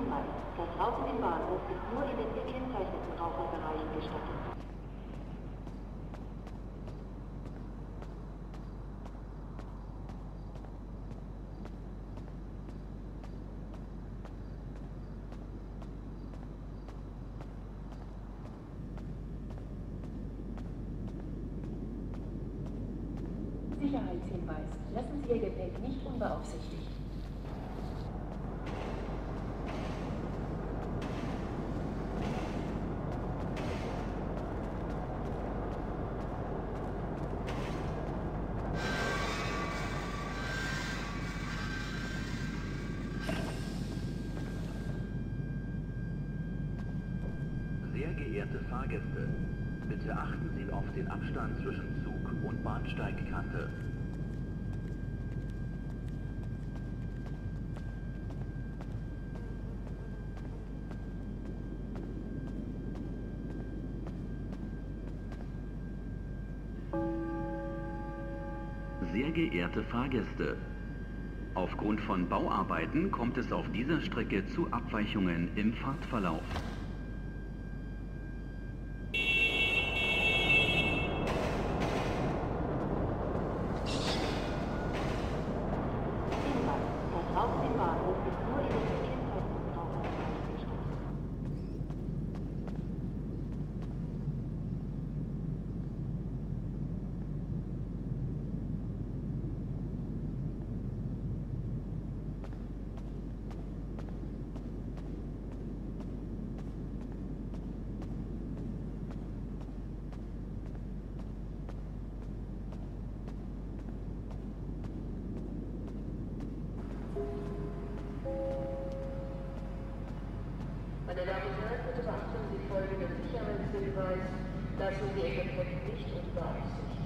Hinweis: Das Rauchen im Bahnhof ist nur in den gekennzeichneten Raucherbereichen gestattet. Sicherheitshinweis: Lassen Sie Ihr Gepäck nicht unbeaufsichtigt. Sehr geehrte Fahrgäste, bitte achten Sie auf den Abstand zwischen Zug und Bahnsteigkante. Sehr geehrte Fahrgäste, aufgrund von Bauarbeiten kommt es auf dieser Strecke zu Abweichungen im Fahrtverlauf. Hinweis: Das Rauchen im Bahnhof ist nur in den gekennzeichneten Raucherbereichen gestattet. Meine Damen und Herren, bitte beachten Sie folgenden Sicherheitshinweis: Lassen Sie Ihr Gepäck nicht unbeaufsichtigt.